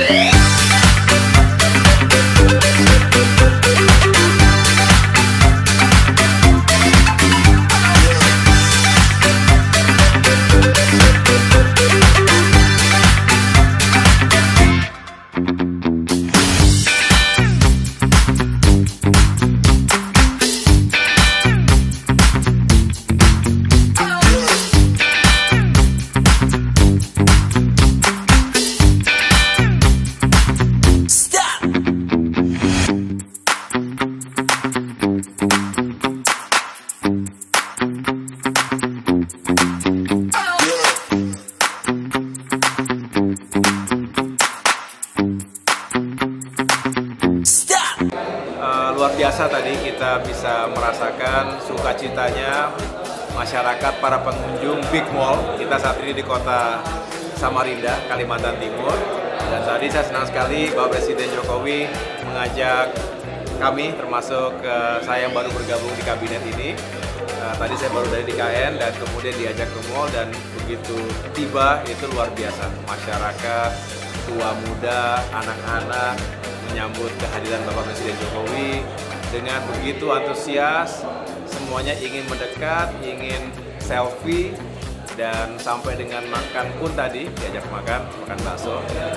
Luar biasa tadi kita bisa merasakan sukacitanya masyarakat, para pengunjung Big Mall. Kita saat ini di kota Samarinda, Kalimantan Timur. Dan tadi saya senang sekali Bapak Presiden Jokowi mengajak kami, termasuk saya yang baru bergabung di kabinet ini. Tadi saya baru dari DKN dan kemudian diajak ke mall, dan begitu tiba itu luar biasa. Masyarakat, tua muda, anak-anak menyambut kehadiran Bapak Presiden Jokowi dengan begitu antusias. Semuanya ingin mendekat, ingin selfie, dan sampai dengan makan pun tadi diajak makan bakso.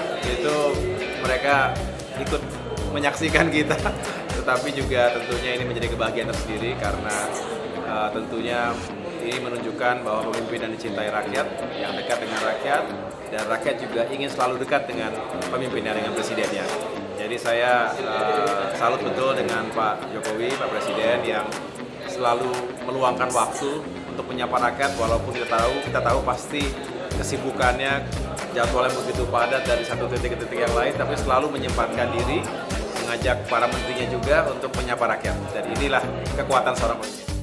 Itu mereka ikut menyaksikan kita, tetapi juga tentunya ini menjadi kebahagiaan tersendiri karena tentunya ini menunjukkan bahwa pemimpin yang dicintai rakyat, yang dekat dengan rakyat, dan rakyat juga ingin selalu dekat dengan pemimpinnya, dengan presidennya. Jadi saya salut betul dengan Pak Jokowi, Pak Presiden yang selalu meluangkan waktu untuk menyapa rakyat, walaupun kita tahu pasti kesibukannya, jadwalnya begitu padat dari satu titik ke titik yang lain, tapi selalu menyempatkan diri, mengajak para menterinya juga untuk menyapa rakyat. Dan inilah kekuatan seorang presiden.